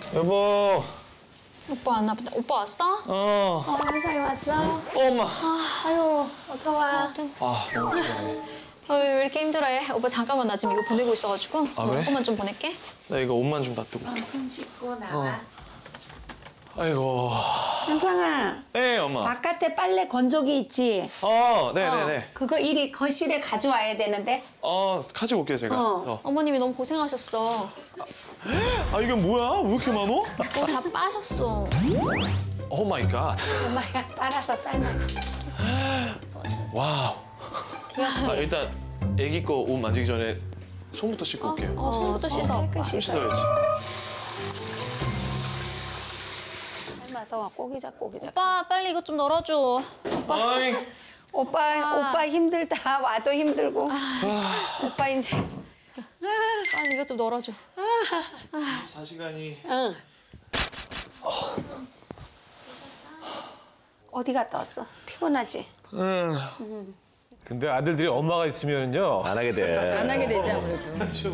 여보. 오빠 왔나 보다. 오빠 왔어? 현상이 왔어? 엄마. 아유, 어서 와. 너무 피곤해. 왜 이렇게 힘들어해? 오빠 잠깐만 나 지금 이거 보내고 있어가지고. 아, 그래? 조금만 좀 보낼게. 나 이거 옷만 좀 놔두고. 손 씻고 나와. 아이고. 현상아, 네, 엄마. 바깥에 빨래 건조기 있지? 네네네. 그거 이리 거실에 가져와야 되는데. 가지고 올게요, 제가. 어머님이 너무 고생하셨어. 이게 뭐야? 왜 이렇게 많어? 옷 다 빠셨어. 오 마이 갓. 엄마야, 빨아서 삶아. 와우. 일단 애기 거 옷 만지기 전에 손부터 씻고 올게요. 손부터 씻어. 손 씻어야지. 삶아서 꼬기자. 오빠 빨리 이거 좀 널어줘. 아이. 오빠 힘들다. 와도 힘들고. 오빠 이제 빨리 이거 좀 널어줘. 4시간이. 응. 어디 갔다 왔어? 피곤하지? 근데 아들들이 엄마가 있으면요 안 하게 돼. 안 하게 되지 아무래도.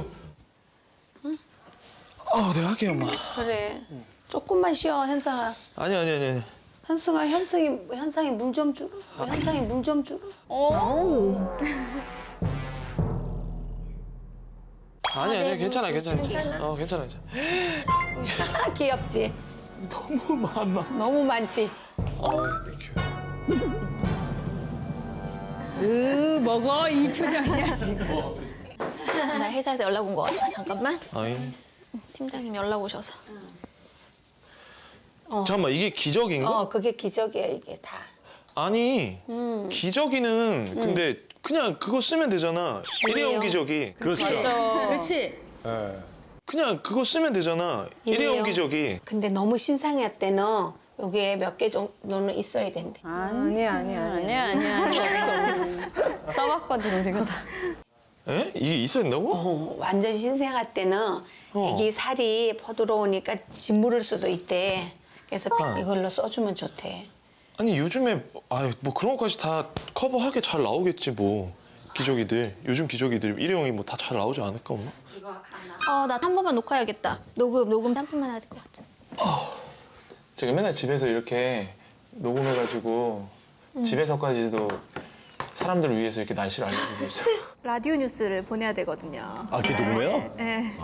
내가 할게요, 엄마. 그래. 조금만 쉬어, 현상아. 아니. 현승아, 현상이 물 좀 주라. 현상이 물 좀 주라. 아니, 괜찮아. 괜찮아? 괜찮아. 귀엽지? 너무 많아. 너무 많지? 땡큐. 먹어 이 표정이야 지금. 나 회사에서 연락 온 거 같아. 잠깐만. 아이. 팀장님 연락 오셔서. 잠깐만, 이게 기저귀인가? 그게 기적이야, 이게 다. 아니, 기저귀는 근데 그냥 그거 쓰면 되잖아. 일회용 기저귀. 그렇지. 그냥 그거 쓰면 되잖아. 일회용 기저귀. 근데 너무 신상했대는 여기에 몇 개 정도는 있어야 된대. 아니야. 없어. 써봤거든, 우리가 다. 에? 이게 있어야 된다고? 완전 신생아 때는 애기 살이 퍼들어오니까 짓무를 수도 있대. 그래서 이걸로 써주면 좋대. 아니, 요즘에 뭐 그런 것까지 다 커버하게 잘 나오겠지, 뭐. 기저귀들. 요즘 기저귀들 일회용이 뭐 다 잘 나오지 않을까, 엄마? 나 한 번만 녹화해야겠다. 녹음 한 번만 해야 될 것 같아. 제가 맨날 집에서 이렇게 녹음해가지고 집에서까지도 사람들을 위해서 이렇게 날씨를 알려주고 있어요. 라디오 뉴스를 보내야 되거든요. 그게 녹음해요? 네.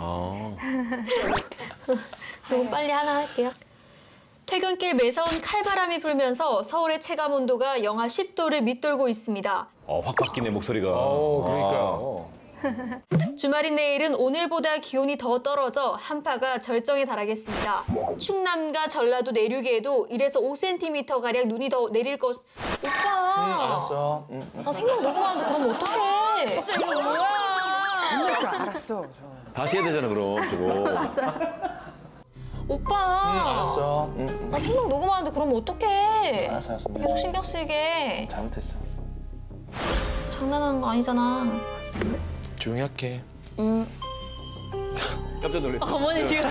녹음 빨리 하나 할게요. 퇴근길 매서운 칼바람이 불면서 서울의 체감 온도가 영하 10도를 밑돌고 있습니다. 확 바뀌네 목소리가. 그러니까요. 주말인 내일은 오늘보다 기온이 더 떨어져 한파가 절정에 달하겠습니다. 충남과 전라도 내륙에도 1에서 5cm가량 눈이 더 내릴 것... 오빠! 알았어. 나 생방 녹음하는데 그러면 어떡해? 갑자기 이거 뭐야? 알았어. 다시 해야 되잖아 그럼 저거. 오빠! 알았어. 나 생방 녹음하는데 그러면 어떡해? 알았어. 계속 신경 쓰게. 잘못했어. 장난하는 거 아니잖아. 조용히 할게. 깜짝 놀랐어. 어머니 지금.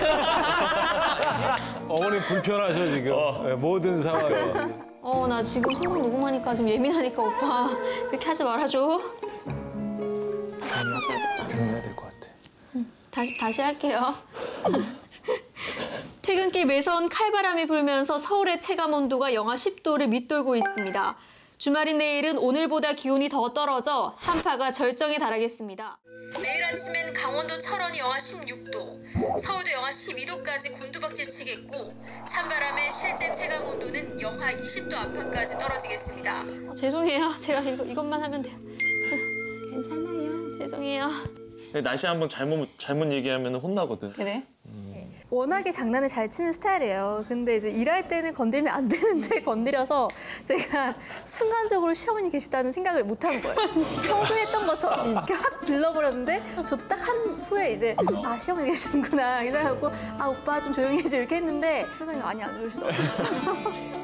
어머니 불편하셔 지금. 네, 모든 상황에. 나 지금 생방 녹음하니까 지금 예민하니까 오빠 그렇게 하지 말아줘. 조용히 해야 될 것 같아. 다시 할게요. 퇴근길 매서운 칼바람이 불면서 서울의 체감 온도가 영하 10도를 밑돌고 있습니다. 주말인 내일은 오늘보다 기온이 더 떨어져 한파가 절정에 달하겠습니다. 내일 아침엔 강원도 철원이 영하 16도, 서울도 영하 12도까지 곤두박질 치겠고 찬바람에 실제 체감 온도는 영하 20도 안팎까지 떨어지겠습니다. 죄송해요. 제가 이것만 하면 돼요. 괜찮아요. 죄송해요. 날씨 한번 잘못 얘기하면 혼나거든. 그래? 워낙에 장난을 잘 치는 스타일이에요. 근데 이제 일할 때는 건들면 안 되는데 건드려서 제가 순간적으로 시어머니 계시다는 생각을 못 한 거예요. 평소에 했던 것처럼 이렇게 확 질러버렸는데 저도 딱 한 후에 이제 시어머니 계시는구나 이렇게 생각하고 오빠 좀 조용히 해줘 이렇게 했는데 표정이 많이 안 좋으시더라고요.